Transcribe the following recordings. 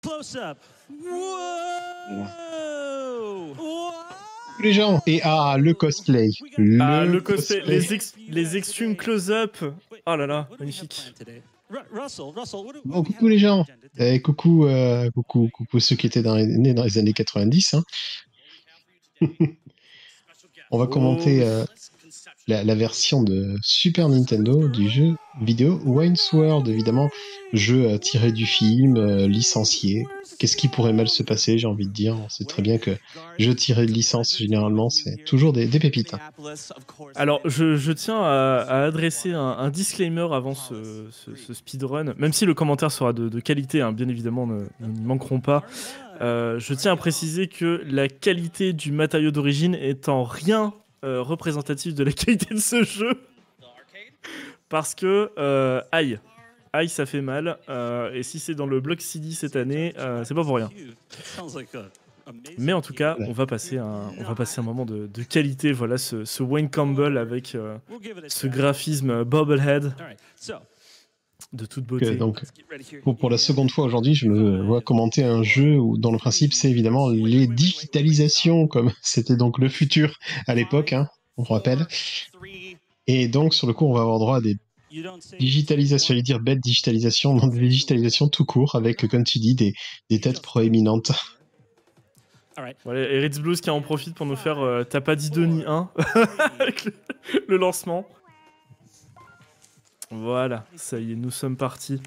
Les gens, et le cosplay. Le cosplay, les extreme close-up. Oh là là, magnifique. Bon, coucou les gens. Coucou ceux qui étaient nés dans les années 90. Hein. On va commenter la version de Super Nintendo du jeu vidéo Wayne's World, évidemment, jeu tiré du film, licencié. Qu'est-ce qui pourrait mal se passer, j'ai envie de dire. On sait très bien que jeu tiré de licence, généralement, c'est toujours des pépites. Hein. Alors, je tiens à adresser un disclaimer avant ce speedrun, même si le commentaire sera de qualité, hein, bien évidemment, nous n'y manquerons pas. Je tiens à préciser que la qualité du matériau d'origine est en rien représentative de la qualité de ce jeu. Parce que, aïe, ça fait mal. Et si c'est dans le bloc CD cette année, c'est pas pour rien. Mais en tout cas, on va passer un moment de qualité. Voilà, ce Wayne Campbell avec ce graphisme bobblehead de toute beauté. Donc, pour la seconde fois aujourd'hui, je me vois commenter un jeu où, dont le principe, c'est évidemment les digitalisations, comme c'était donc le futur à l'époque, hein, on rappelle. Et donc, sur le coup, on va avoir droit à des digitalisations, j'allais dire bête digitalisation, non, des digitalisations tout court, avec, comme tu dis, des têtes proéminentes. Voilà, et Ritz Blues qui en profite pour nous faire t'as pas dit 2 ni 1 avec le lancement. Voilà, ça y est, nous sommes partis.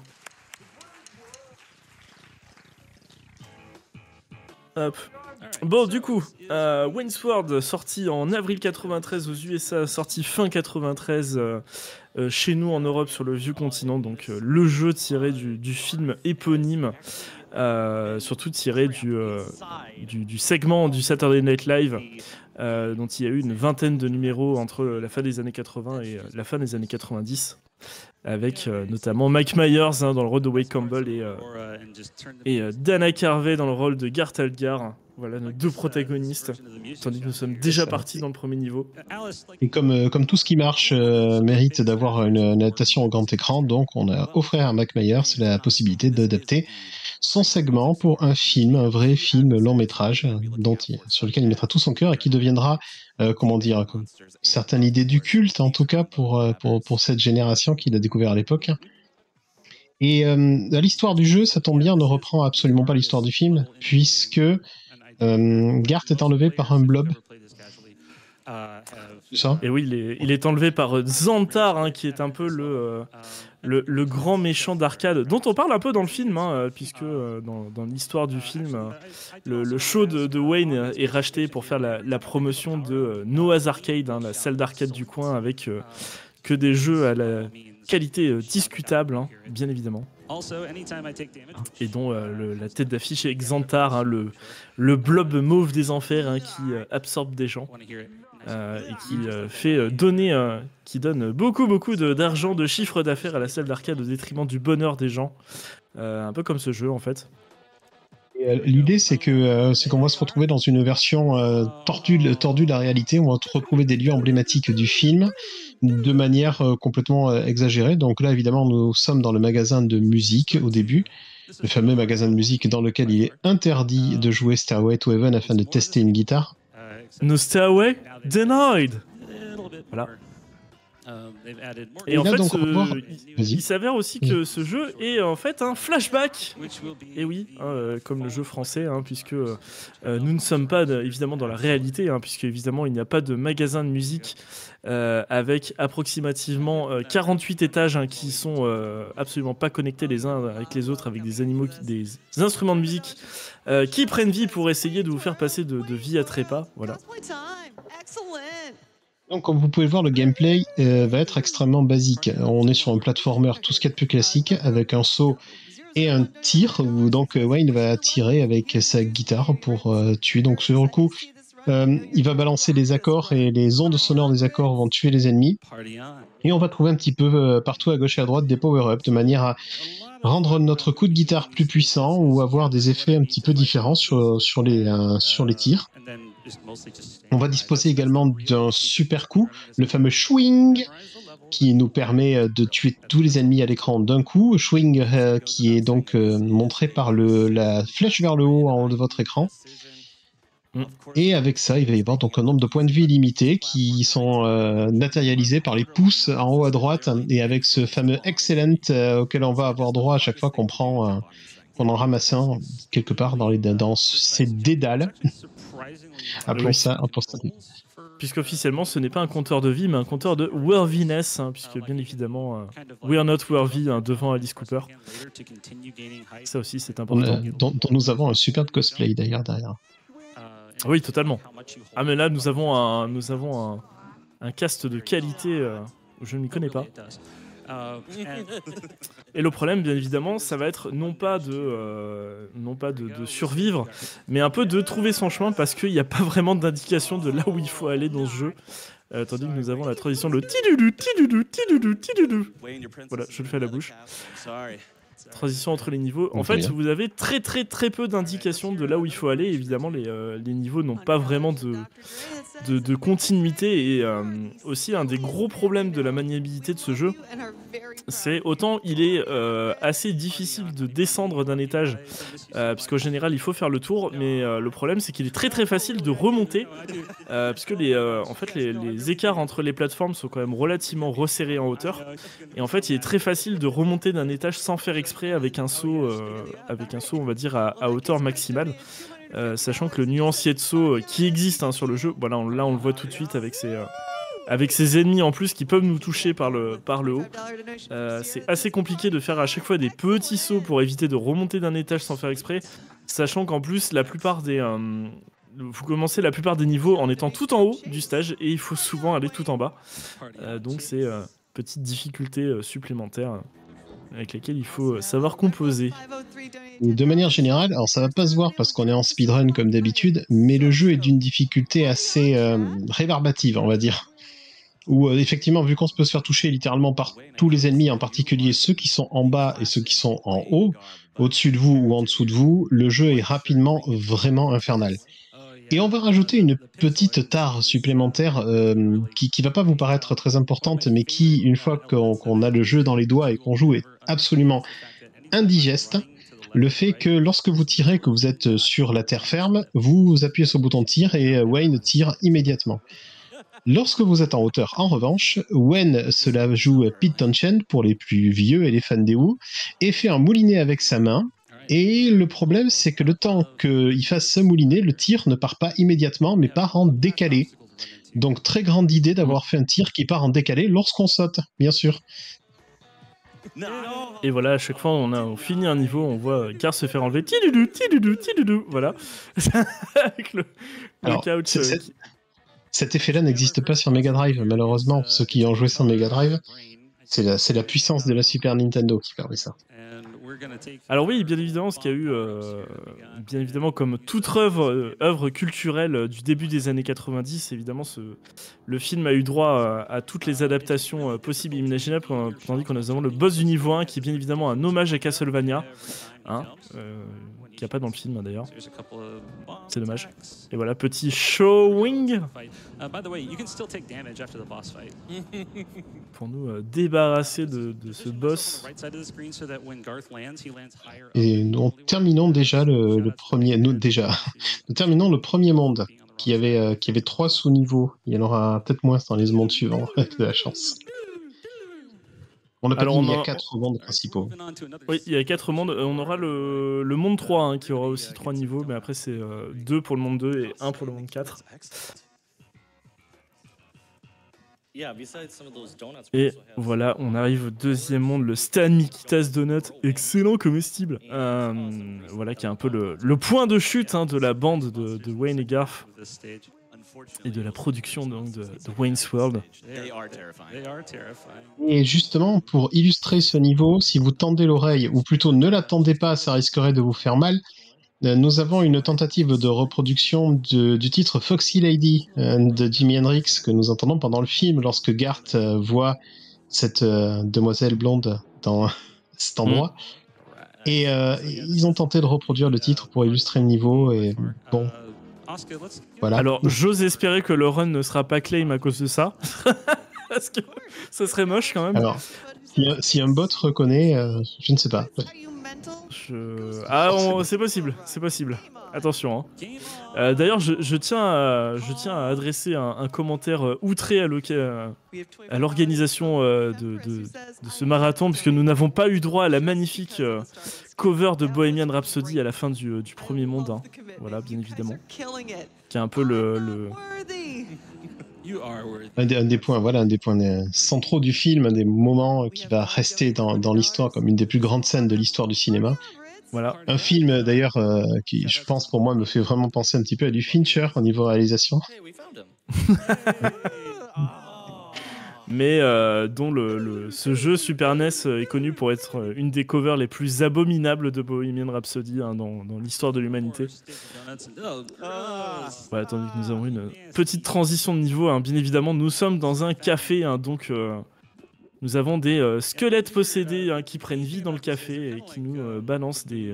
Hop. Bon, du coup, Wayne's World, sorti en avril 93 aux USA, sorti fin 93 chez nous en Europe sur le vieux continent, donc le jeu tiré du film éponyme, surtout tiré du segment du Saturday Night Live, dont il y a eu une vingtaine de numéros entre la fin des années 80 et la fin des années 90. Avec notamment Mike Myers dans le rôle de Wayne Campbell et Dana Carvey dans le rôle de Garth Algar. Voilà nos deux protagonistes, tandis que nous sommes déjà partis dans le premier niveau. Et comme tout ce qui marche mérite d'avoir une adaptation au grand écran, donc on a offert à Mike Myers la possibilité d'adapter son segment pour un film, un vrai film long métrage, sur lequel il mettra tout son cœur et qui deviendra, certaines idées du culte, en tout cas pour cette génération qu'il a découvert à l'époque. Et l'histoire du jeu, ça tombe bien, ne reprend absolument pas l'histoire du film, puisque Garth est enlevé par un blob. Et oui, il est enlevé par Xantar, hein, qui est un peu le grand méchant d'arcade, dont on parle un peu dans le film, hein, puisque dans l'histoire du film, le show de Wayne est racheté pour faire la promotion de Noah's Arcade, hein, la salle d'arcade du coin, avec que des jeux à la qualité discutable, hein, bien évidemment. Et dont la tête d'affiche est Xantar, hein, le blob mauve des enfers, hein, qui absorbe des gens. Et qui donne beaucoup d'argent, de chiffre d'affaires à la salle d'arcade au détriment du bonheur des gens. Un peu comme ce jeu en fait. L'idée c'est qu'on va se retrouver dans une version tordue de la réalité. On va retrouver des lieux emblématiques du film de manière complètement exagérée. Donc là évidemment nous sommes dans le magasin de musique au début. Le fameux magasin de musique dans lequel il est interdit de jouer Stairway to Heaven afin de tester une guitare. No Stairway Denied. Voilà. Et en fait, il s'avère aussi que ce jeu est en fait un flashback. Et oui, hein, comme le jeu français, hein, puisque nous ne sommes pas évidemment dans la réalité, hein, puisque évidemment il n'y a pas de magasin de musique avec approximativement 48 étages, hein, qui sont absolument pas connectés les uns avec les autres, avec des animaux, des instruments de musique qui prennent vie pour essayer de vous faire passer de vie à trépas. Voilà. Donc, comme vous pouvez le voir, le gameplay va être extrêmement basique. On est sur un platformer, tout ce qu'il y a de plus classique, avec un saut et un tir, où donc Wayne va tirer avec sa guitare pour tuer. Donc, sur le coup, il va balancer les accords et les ondes sonores des accords vont tuer les ennemis. Et on va trouver un petit peu partout à gauche et à droite des power-ups, de manière à rendre notre coup de guitare plus puissant ou avoir des effets un petit peu différents sur les tirs. On va disposer également d'un super coup, le fameux swing, qui nous permet de tuer tous les ennemis à l'écran d'un coup. Swing qui est donc montré par la flèche vers le haut en haut de votre écran. Et avec ça, il va y avoir donc un nombre de points de vie illimité qui sont matérialisés par les pouces en haut à droite, et avec ce fameux excellent auquel on va avoir droit à chaque fois qu'on en ramasse un quelque part dans ces dédales. Appelons ça. Puisqu'officiellement, ce n'est pas un compteur de vie, mais un compteur de worthiness, puisque bien évidemment, we are not worthy devant Alice Cooper. Ça aussi, c'est important. Dont nous avons un superbe cosplay d'ailleurs derrière. Oui, totalement. Ah, mais là, nous avons un cast de qualité je ne m'y connais pas. Et le problème, bien évidemment, ça va être non pas de survivre, mais un peu de trouver son chemin, parce qu'il n'y a pas vraiment d'indication de là où il faut aller dans ce jeu. Tandis que nous avons la transition, le tidoudou, tidoudou, tidoudou, tidoudou. Voilà, je le fais à la bouche. Transition entre les niveaux. En fait, vous avez très très très peu d'indications de là où il faut aller. Évidemment, les niveaux n'ont pas vraiment de continuité, et aussi un des gros problèmes de la maniabilité de ce jeu, c'est autant il est assez difficile de descendre d'un étage, puisqu'au général il faut faire le tour, mais le problème c'est qu'il est très très facile de remonter, puisque en fait, les écarts entre les plateformes sont quand même relativement resserrés en hauteur, et en fait il est très facile de remonter d'un étage sans faire exprès avec un saut on va dire à hauteur maximale. Sachant que le nuancier de saut qui existe sur le jeu, voilà, là on le voit tout de suite avec ses ennemis en plus qui peuvent nous toucher par le haut. C'est assez compliqué de faire à chaque fois des petits sauts pour éviter de remonter d'un étage sans faire exprès, sachant qu'en plus vous commencez la plupart des niveaux en étant tout en haut du stage, et il faut souvent aller tout en bas. Donc c'est petite difficulté supplémentaire avec lesquelles il faut savoir composer. De manière générale, alors ça va pas se voir parce qu'on est en speedrun comme d'habitude, mais le jeu est d'une difficulté assez rébarbative, on va dire. Où effectivement, vu qu'on peut se faire toucher littéralement par tous les ennemis, en particulier ceux qui sont en bas et ceux qui sont en haut, au-dessus de vous ou en dessous de vous, le jeu est rapidement vraiment infernal. Et on va rajouter une petite tare supplémentaire qui va pas vous paraître très importante, mais qui, une fois qu'on a le jeu dans les doigts et qu'on joue, est absolument indigeste. Le fait que lorsque vous tirez, que vous êtes sur la terre ferme, vous appuyez sur le bouton de tir et Wayne tire immédiatement. Lorsque vous êtes en hauteur, en revanche, Wayne se la joue Pete Townshend pour les plus vieux et les fans des Who, et fait un moulinet avec sa main. Et le problème, c'est que le temps qu'il fasse ce moulinet, le tir ne part pas immédiatement, mais part en décalé. Donc très grande idée d'avoir fait un tir qui part en décalé lorsqu'on saute, bien sûr. Et voilà, à chaque fois on finit un niveau, on voit Gar se faire enlever tidoudou, tidoudou, tidoudou, voilà. Avec le couch. Cet effet-là n'existe pas sur Mega Drive, malheureusement. Ceux qui ont joué sur Mega Drive, c'est la puissance de la Super Nintendo qui permet ça. Alors oui, bien évidemment, ce qu'il y a eu, bien évidemment, comme toute œuvre culturelle du début des années 90, évidemment, le film a eu droit à toutes les adaptations possibles et imaginables, tandis qu'on a notamment le boss du niveau 1, qui est bien évidemment un hommage à Castlevania, qu'il n'y a pas dans le film d'ailleurs. C'est dommage. Et voilà, petit showing pour nous débarrasser de ce boss. Et nous terminons déjà le premier. Nous terminons le premier monde qui avait 3 sous-niveaux. Il y en aura peut-être moins dans les mondes suivants avec de la chance. On a pas dit, il y a 4 mondes principaux. Oui, il y a 4 mondes. On aura le monde 3 qui aura aussi 3 niveaux, mais après c'est 2 pour le monde 2 et 1 pour le monde 4. Et voilà, on arrive au deuxième monde, le Stan Mikitas Donut, excellent comestible. Voilà, qui est un peu le point de chute de la bande de Wayne et Garth. Et de la production donc, de Wayne's World. Et justement, pour illustrer ce niveau, si vous tendez l'oreille, ou plutôt ne la tendez pas, ça risquerait de vous faire mal, nous avons une tentative de reproduction du titre Foxy Lady de Jimi Hendrix que nous entendons pendant le film lorsque Garth voit cette demoiselle blonde dans cet endroit. Et ils ont tenté de reproduire le titre pour illustrer le niveau, et bon... Voilà. Alors, j'ose espérer que le run ne sera pas claim à cause de ça. parce que ça serait moche quand même. Alors, si un bot reconnaît, je ne sais pas. Ah, c'est possible, c'est possible. Attention. Hein. D'ailleurs, je tiens à adresser un commentaire outré à l'organisation de ce marathon, puisque nous n'avons pas eu droit à la magnifique cover de Bohemian Rhapsody à la fin du premier monde. Hein. Voilà, bien évidemment. Qui est un peu un des points centraux du film, un des moments qui va rester dans l'histoire comme une des plus grandes scènes de l'histoire du cinéma. Voilà. Un film d'ailleurs qui, je pense pour moi, me fait vraiment penser un petit peu à du Fincher au niveau réalisation. Mais dont ce jeu Super NES est connu pour être une des covers les plus abominables de Bohemian Rhapsody hein, dans l'histoire de l'humanité. Voilà, tandis que nous avons une petite transition de niveau. Hein. Bien évidemment, nous sommes dans un café, hein, donc nous avons des squelettes possédés hein, qui prennent vie dans le café et qui nous balancent des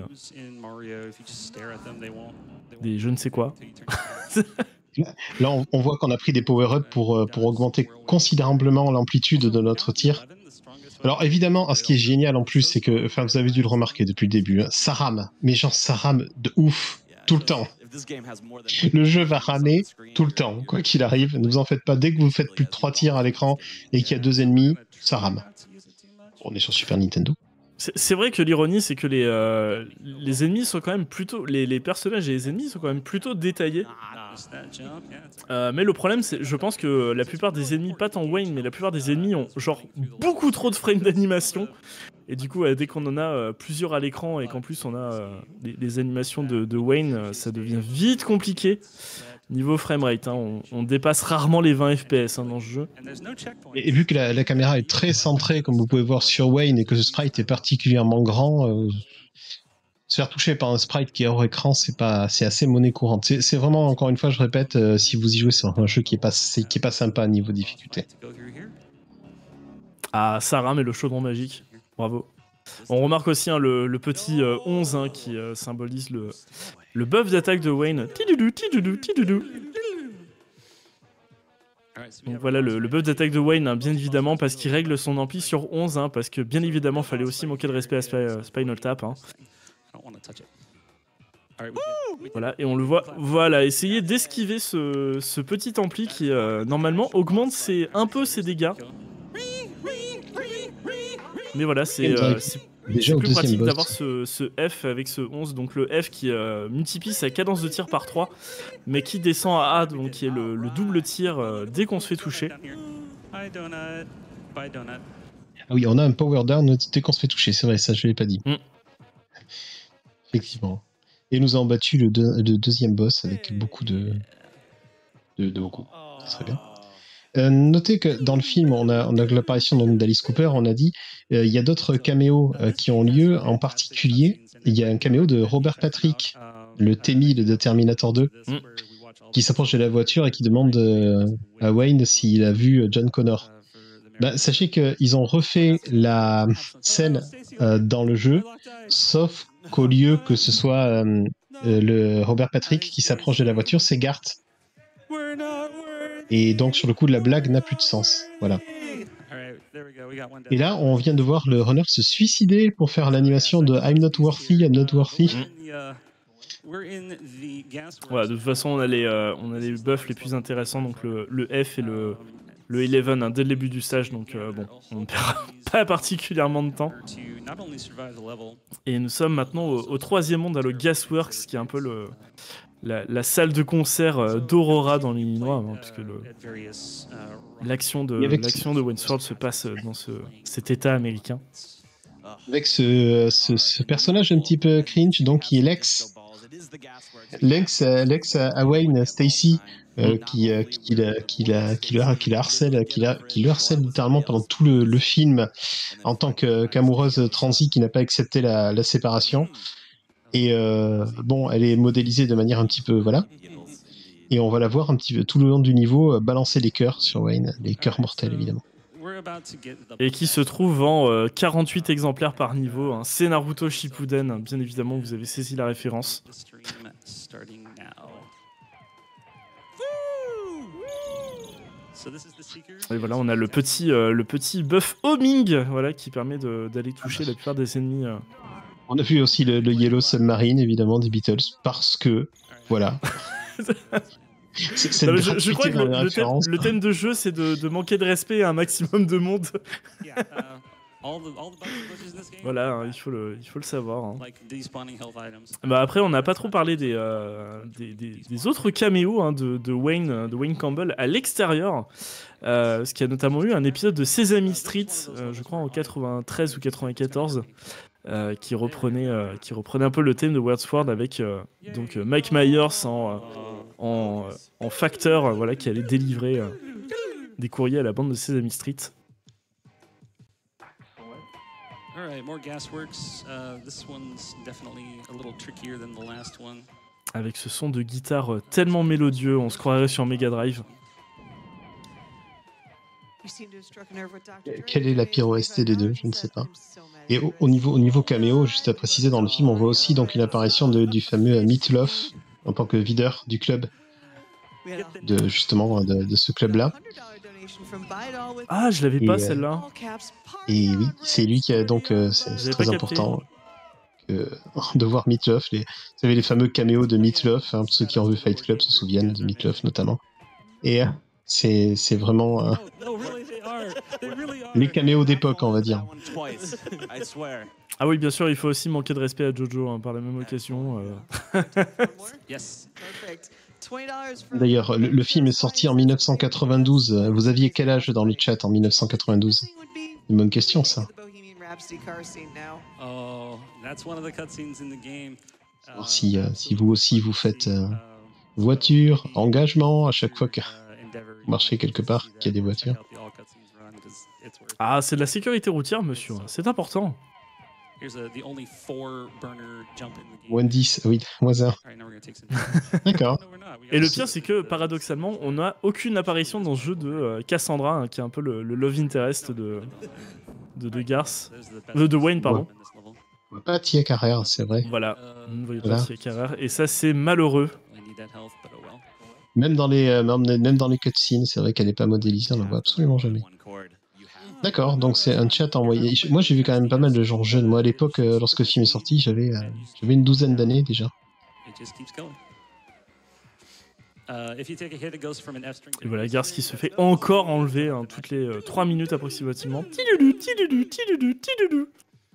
je ne sais quoi. Là, on voit qu'on a pris des power-ups pour augmenter considérablement l'amplitude de notre tir. Alors évidemment, ce qui est génial en plus, c'est que, enfin, vous avez dû le remarquer depuis le début, hein, ça rame, mais genre ça rame de ouf, tout le temps. Le jeu va ramer tout le temps, quoi qu'il arrive. Ne vous en faites pas, dès que vous faites plus de 3 tirs à l'écran et qu'il y a 2 ennemis, ça rame. On est sur Super Nintendo. C'est vrai que l'ironie, c'est que les ennemis sont quand même plutôt... Les personnages et les ennemis sont quand même plutôt détaillés. Mais le problème, c'est je pense que la plupart des ennemis, pas tant Wayne, mais la plupart des ennemis ont genre beaucoup trop de frames d'animation. Et du coup, dès qu'on en a plusieurs à l'écran et qu'en plus on a les animations de Wayne, ça devient vite compliqué. Niveau framerate, hein, on dépasse rarement les 20 FPS hein, dans ce jeu. Et vu que la caméra est très centrée, comme vous pouvez voir sur Wayne, et que ce sprite est particulièrement grand, se faire toucher par un sprite qui est hors écran, c'est assez monnaie courante. C'est vraiment, encore une fois, je répète, si vous y jouez, c'est un jeu qui est pas sympa à niveau difficulté. Ah, Sarah, mais le chaudron magique. Bravo. On remarque aussi hein, le petit 11 hein, qui symbolise le buff d'attaque de Wayne. Tidoudou, tidoudou, tidoudou. Donc voilà le buff d'attaque de Wayne, hein, bien évidemment, parce qu'il règle son ampli sur 11, hein, parce que bien évidemment, fallait aussi manquer de respect à Spinal Tap. Hein. Voilà, et on le voit, voilà, essayer d'esquiver ce petit ampli qui, normalement, augmente un peu ses dégâts. Mais voilà, c'est plus pratique d'avoir ce F avec ce 11, donc le F qui multiplie sa cadence de tir par 3, mais qui descend à A, donc qui est le double tir dès qu'on se fait toucher. Ah oui, on a un power down dès qu'on se fait toucher, c'est vrai, ça je l'ai pas dit. Effectivement. Et nous avons battu le deuxième boss avec beaucoup de beaucoup. C'est très bien. Notez que dans le film, on a l'apparition d'Alice Cooper, on a dit, il y a d'autres caméos qui ont lieu, en particulier, il y a un caméo de Robert Patrick, le T-1000 de Terminator 2, qui s'approche de la voiture et qui demande à Wayne s'il a vu John Connor. Bah, sachez qu'ils ont refait la scène dans le jeu, sauf qu'au lieu que ce soit le Robert Patrick qui s'approche de la voiture, c'est Garth. Et donc sur le coup, la blague n'a plus de sens. Voilà. Et là, on vient de voir le runner se suicider pour faire l'animation de I'm not worthy, I'm not worthy. Voilà, de toute façon, on a les buffs les plus intéressants, donc le F et le 11 hein, dès le début du stage, donc bon, on ne perd pas particulièrement de temps. Et nous sommes maintenant au troisième monde, à le Gasworks, qui est un peu la salle de concert d'Aurora dans l'Illinois, hein, puisque l'action de Wayne's World se passe dans cet état américain. Avec ce personnage un petit peu cringe, donc qui est Lex à Wayne Stacy, qui le harcèle littéralement pendant tout le film en tant qu'amoureuse transie qui n'a pas accepté la séparation. Et bon, elle est modélisée de manière un petit peu, voilà. Et on va la voir un petit peu tout le long du niveau balancer des cœurs sur Wayne, des cœurs mortels évidemment. Et qui se trouve en 48 exemplaires par niveau. Hein. C'est Naruto Shippuden, hein, bien évidemment, vous avez saisi la référence. Et voilà, on a le petit buff homing, voilà, qui permet d'aller toucher la plupart des ennemis. On a vu aussi le Yellow Submarine, évidemment, des Beatles, parce que, voilà. Non, je crois que le thème de jeu, c'est de manquer de respect à un maximum de monde. Voilà, hein, il faut le savoir. Hein. Bah après, on n'a pas trop parlé des autres caméos hein, de Wayne Campbell à l'extérieur. Parce qu'il y a notamment eu un épisode de Sesame Street, je crois en 93 ou 94. Qui reprenait un peu le thème de Wordsword avec donc Mike Myers en facteur voilà, qui allait délivrer des courriers à la bande de Sesame Street. Avec ce son de guitare tellement mélodieux, on se croirait sur Mega Drive. Quelle est la pire OST des deux? Je ne sais pas. Et au niveau caméo, juste à préciser, dans le film, on voit aussi donc une apparition du fameux Meat Loaf en tant que videur du club, de ce club-là. Ah, je l'avais pas celle-là. Et oui, c'est lui qui a donc c'est très important de voir Meat Loaf. Vous savez les fameux caméos de Meat Loaf, hein, ceux qui ont vu Fight Club se souviennent de Meat Loaf notamment. Et c'est vraiment les caméos d'époque, on va dire. Ah oui, bien sûr, il faut aussi manquer de respect à Jojo hein, par la même occasion. D'ailleurs, le film est sorti en 1992. Vous aviez quel âge dans le chat en 1992? Une bonne question, ça. Alors, si vous aussi vous faites voiture, engagement, à chaque fois que vous marchez quelque part, qu'il y a des voitures. Ah, c'est de la sécurité routière, monsieur. C'est important. Wendy's, oui, moins un. D'accord. Et le pire, c'est que paradoxalement, on n'a aucune apparition dans ce jeu de Cassandra, hein, qui est un peu le love interest de Garth, de Wayne, pardon. On voit pas Tia Carrère, c'est vrai. Voilà, on ne voyait pas Tia Carrère, et ça, c'est malheureux. Même dans les cutscenes, c'est vrai qu'elle n'est pas modélisée, on la voit absolument jamais. D'accord, donc c'est un chat envoyé. Moi, j'ai vu quand même pas mal de gens jeunes. Moi, à l'époque, lorsque le film est sorti, j'avais une douzaine d'années déjà. Et voilà, Garth qui se fait encore enlever hein, toutes les 3 minutes approximativement. Tidoudou, tidoudou, tidoudou, tidoudou.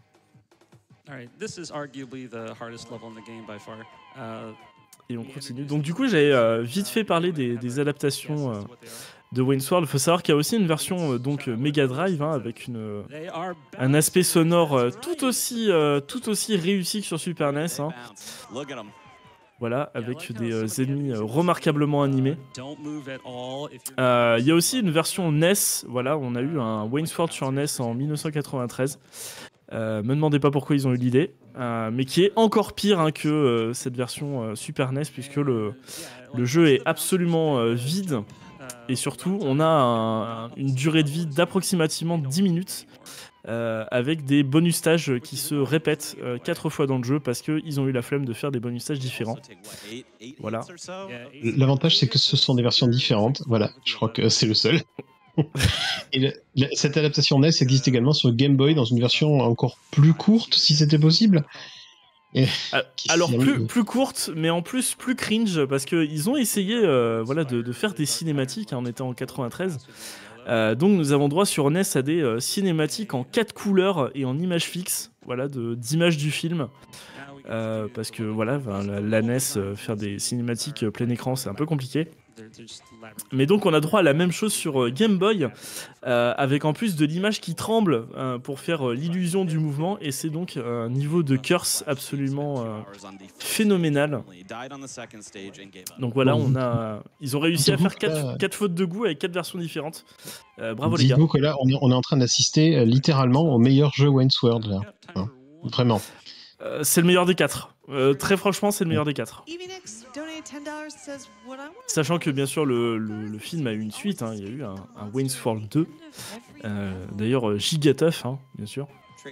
Et on continue. Donc du coup, j'avais vite fait parler des adaptations de Wayne's World. Il faut savoir qu'il y a aussi une version donc Mega Drive hein, avec un aspect sonore tout aussi réussi que sur Super NES. Hein. Voilà, avec des ennemis remarquablement animés. Il y a aussi une version NES. Voilà, on a eu un Wayne's World sur NES en 1993. Me demandez pas pourquoi ils ont eu l'idée, mais qui est encore pire hein, que cette version Super NES, puisque le jeu est absolument vide. Et surtout, on a une durée de vie d'approximativement 10 minutes avec des bonus stages qui se répètent 4 fois dans le jeu parce qu'ils ont eu la flemme de faire des bonus stages différents. Voilà. L'avantage, c'est que ce sont des versions différentes. Voilà, je crois que c'est le seul. Et cette adaptation NES existe également sur Game Boy dans une version encore plus courte, si c'était possible. Alors plus courte, mais en plus plus cringe, parce qu'ils ont essayé de faire des cinématiques, hein, on était en 93. Donc nous avons droit sur NES à des cinématiques en 4 couleurs et en images fixes, voilà, d'images du film. Parce que voilà, la NES, faire des cinématiques plein écran, c'est un peu compliqué. Mais donc on a droit à la même chose sur Game Boy, avec en plus de l'image qui tremble pour faire l'illusion du mouvement, et c'est donc un niveau de curse absolument phénoménal. Donc voilà, ils ont réussi à faire 4 fautes de goût avec 4 versions différentes. Bravo les gars. Dites-vous que là, on est en train d'assister littéralement au meilleur jeu Wayne's World, là. Hein, vraiment. C'est le meilleur des 4. Très franchement, c'est le meilleur des 4. Sachant que bien sûr le film a eu une suite, hein. Il y a eu un Wayne's World 2. D'ailleurs Gigatough, hein, bien sûr.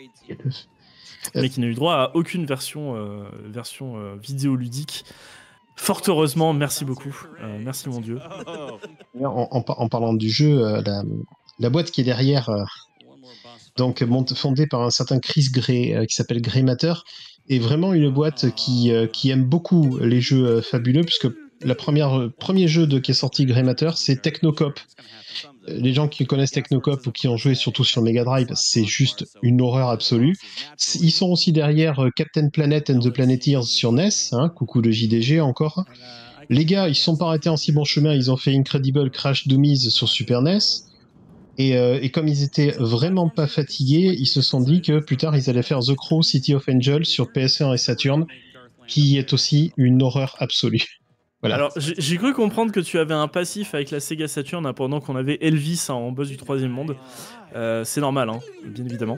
Mais qui n'a eu droit à aucune version vidéoludique. Fort heureusement, merci beaucoup. Merci mon Dieu. En parlant du jeu, la boîte qui est derrière, donc fondée par un certain Chris Gray, qui s'appelle Grey Matter, est vraiment une boîte qui aime beaucoup les jeux fabuleux, puisque premier jeu qui est sorti Grey Matter, c'est Technocop. Les gens qui connaissent Technocop ou qui ont joué surtout sur Mega Drive, c'est juste une horreur absolue. Ils sont aussi derrière Captain Planet and the Planeteers sur NES, hein, coucou le JDG encore. Les gars, ils se sont pas arrêtés en si bon chemin, ils ont fait Incredible Crash Dummies sur Super NES. Et comme ils étaient vraiment pas fatigués, ils se sont dit que plus tard ils allaient faire The Crow City of Angels sur PS1 et Saturn, qui est aussi une horreur absolue. Voilà. Alors, j'ai cru comprendre que tu avais un passif avec la Sega Saturn hein, pendant qu'on avait Elvis hein, en boss du troisième monde. C'est normal, hein, bien évidemment.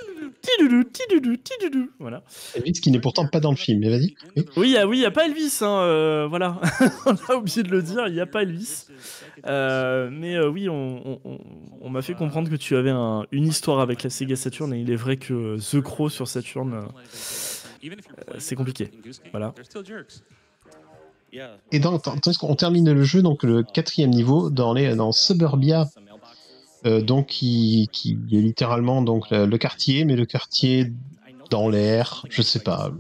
Voilà. Elvis qui n'est pourtant pas dans le film, mais vas-y. Oui, il n'y a pas Elvis, hein, voilà. On a oublié de le dire, il n'y a pas Elvis. Mais oui, on m'a fait comprendre que tu avais une histoire avec la Sega Saturn et il est vrai que The Crow sur Saturn, c'est compliqué. Voilà. Et tandis qu'on termine le jeu, donc le 4e niveau, dans Suburbia, donc qui est littéralement donc le quartier, mais le quartier dans l'air, je sais pas.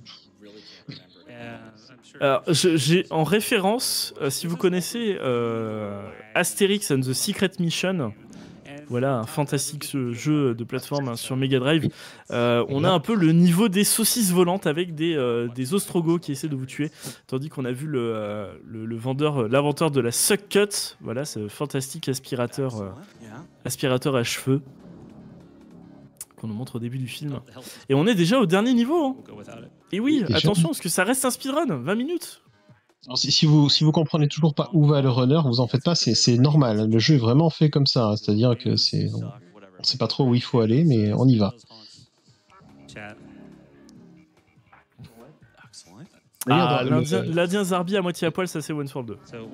Alors, j'ai en référence, si vous connaissez Asterix and the Secret Mission, voilà, un fantastique jeu de plateforme hein, sur Mega Drive. On a un peu le niveau des saucisses volantes avec des ostrogos qui essaient de vous tuer. Tandis qu'on a vu l'inventeur de la Suck Cut, voilà, ce fantastique aspirateur à cheveux qu'on nous montre au début du film. Et on est déjà au dernier niveau. Hein. Et oui, attention, parce que ça reste un speedrun, 20 minutes. Alors, si vous comprenez toujours pas où va le runner, vous en faites pas, c'est normal. Le jeu est vraiment fait comme ça, hein. C'est-à-dire que on sait pas trop où il faut aller, mais on y va. L'Indien Zarbi à moitié à poil, ça c'est One for 2.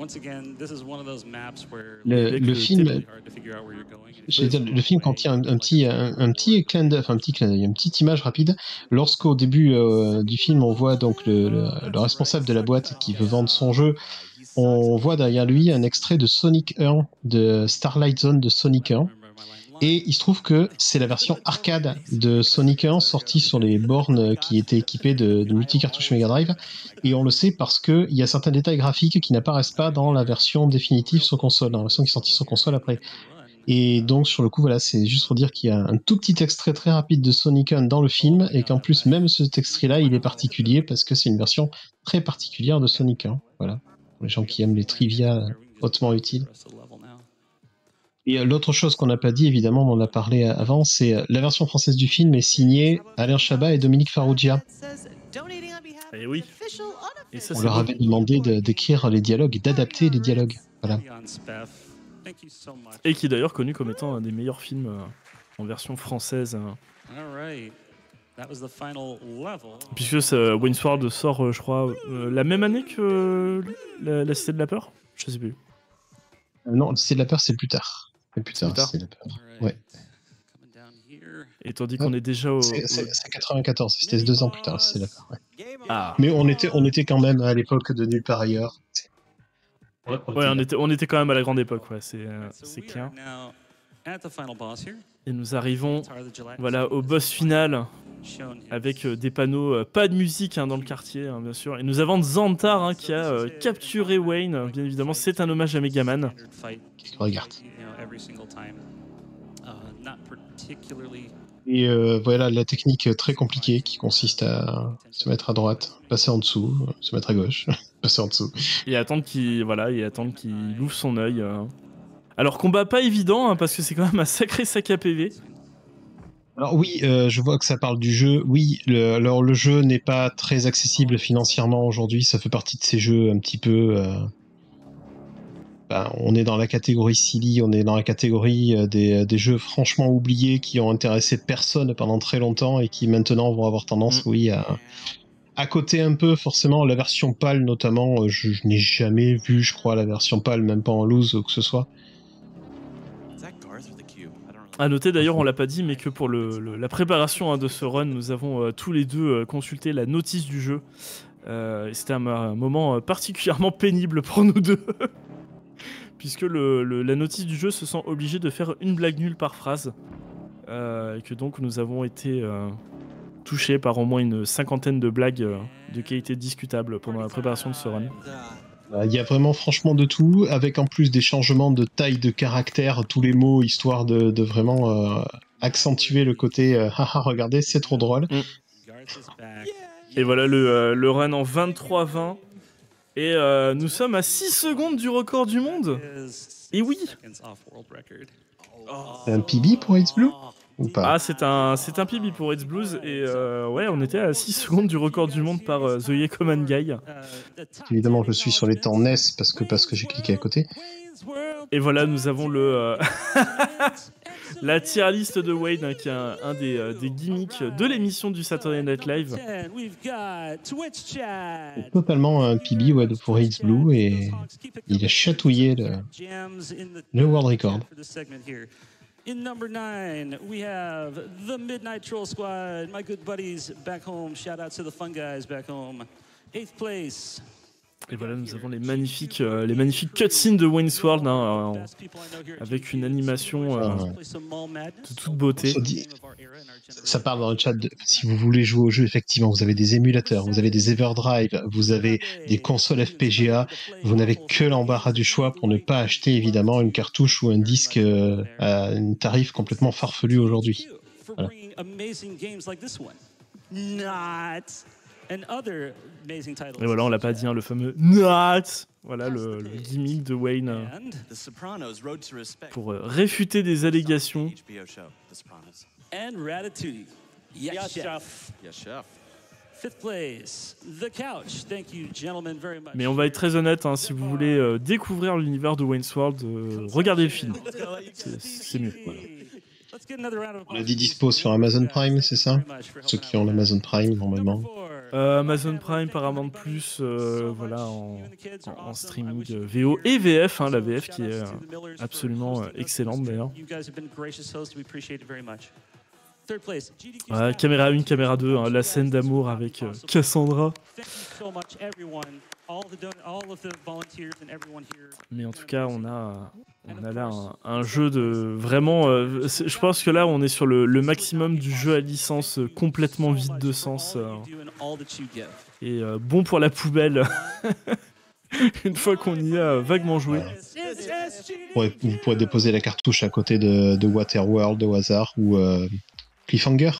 Le film, le film contient un petit clin d'œil, une petite image rapide. Lorsqu'au début du film, on voit donc le responsable de la boîte qui veut vendre son jeu, on voit derrière lui un extrait de Sonic 1, de Starlight Zone de Sonic 1. Et il se trouve que c'est la version arcade de Sonic 1 sortie sur les bornes qui étaient équipées de multi-cartouches Mega Drive. Et on le sait parce qu'il y a certains détails graphiques qui n'apparaissent pas dans la version définitive sur console, dans la version qui est sortie sur console après. Et donc, sur le coup, voilà, c'est juste pour dire qu'il y a un tout petit extrait très rapide de Sonic 1 dans le film et qu'en plus, même cet extrait-là, il est particulier parce que c'est une version très particulière de Sonic 1. Voilà. Pour les gens qui aiment les trivia hautement utiles. Et l'autre chose qu'on n'a pas dit, évidemment, on en a parlé avant, c'est la version française du film est signée Alain Chabat et Dominique Farrugia. Et oui. Et ça, on leur avait demandé d'écrire les dialogues et d'adapter les dialogues. Voilà. Et qui est d'ailleurs connu comme étant un des meilleurs films en version française. Puisque Wayne's sort, je crois, la même année que la Cité de la Peur. Je sais plus. Non, la Cité de la Peur, c'est plus tard. Plus tard. Ouais. Et tandis qu'on est déjà au... C'est 94, c'était 2 ans plus tard, c'est la Peur. Ouais. Ah. Mais on était quand même à l'époque de Nulle part ailleurs. Ouais, on était quand même à la grande époque, ouais, c'est clair. Et nous arrivons voilà, au boss final, avec des panneaux, pas de musique hein, dans le quartier, hein, bien sûr. Et nous avons Xantar hein, qui a capturé Wayne, bien évidemment, c'est un hommage à Megaman. Regarde. Et voilà la technique très compliquée qui consiste à se mettre à droite, passer en dessous, se mettre à gauche, passer en dessous. Et attendre qu'il ouvre son œil. Alors combat pas évident hein, parce que c'est quand même un sacré sac à PV. Alors oui, je vois que ça parle du jeu. Oui, le jeu n'est pas très accessible financièrement aujourd'hui. Ça fait partie de ces jeux un petit peu... on est dans la catégorie silly, on est dans la catégorie des jeux franchement oubliés qui ont intéressé personne pendant très longtemps et qui maintenant vont avoir tendance, oui, à coter un peu forcément la version PAL notamment. Je n'ai jamais vu, je crois, la version PAL, même pas en loose ou que ce soit. À noter d'ailleurs, on l'a pas dit, mais que pour la préparation hein, de ce run, nous avons tous les deux consulté la notice du jeu Et c'était un moment particulièrement pénible pour nous deux. Puisque la notice du jeu se sent obligée de faire une blague nulle par phrase. Et que donc nous avons été touchés par au moins une cinquantaine de blagues de qualité discutable pendant la préparation de ce run. Il y a vraiment franchement de tout, avec en plus des changements de taille de caractère, tous les mots, histoire de vraiment accentuer le côté haha, regardez, c'est trop drôle. Et voilà le run en 23-20. Et nous sommes à 6 secondes du record du monde. Et oui. Un PB pour It's Blue ou pas? Ah, c'est un PB pour It's Blues. Et ouais, on était à 6 secondes du record du monde par The Yekoman Guy. Évidemment, je suis sur les temps NES parce que j'ai cliqué à côté. Et voilà, nous avons la tier list de Wayne, hein, qui est un des gimmicks de l'émission du Saturday Night Live. C'est totalement un PB pour It's Blue et il a chatouillé le world record. In number 9, we have the Midnight Troll Squad, my good buddies back home. Shout out to the fun guys back home. 8th place. Et voilà, nous avons les magnifiques cutscenes de Wayne's World, hein, avec une animation de toute beauté. Ça parle dans le chat si vous voulez jouer au jeu, effectivement, vous avez des émulateurs, vous avez des Everdrive, vous avez des consoles FPGA, vous n'avez que l'embarras du choix pour ne pas acheter évidemment une cartouche ou un disque à un tarif complètement farfelu aujourd'hui. Voilà. Et voilà, on l'a pas dit, hein, le fameux NOT. Voilà le gimmick de Wayne pour réfuter des allégations. And Ratatouille. Yes, chef. Yes, chef. 5th place, The Couch. Thank you, gentlemen, very much. Mais on va être très honnête, hein, si vous voulez découvrir l'univers de Wayne's World, regardez le film. C'est mieux. Voilà. On l'a dit dispo sur Amazon Prime, c'est ça? Ceux qui ont l'Amazon Prime, normalement. Amazon Prime, Paramount+, voilà, en streaming VO et VF, hein, la VF qui est absolument excellente d'ailleurs. Caméra 1, caméra 2, hein, la scène d'amour avec Cassandra. Mais en tout cas, on a là un jeu de vraiment. Je pense que là, on est sur le maximum du jeu à licence complètement vide de sens et bon pour la poubelle. Une fois qu'on y a vaguement joué. Vous pourrez déposer la cartouche à côté de Waterworld au hasard ou Cliffhanger.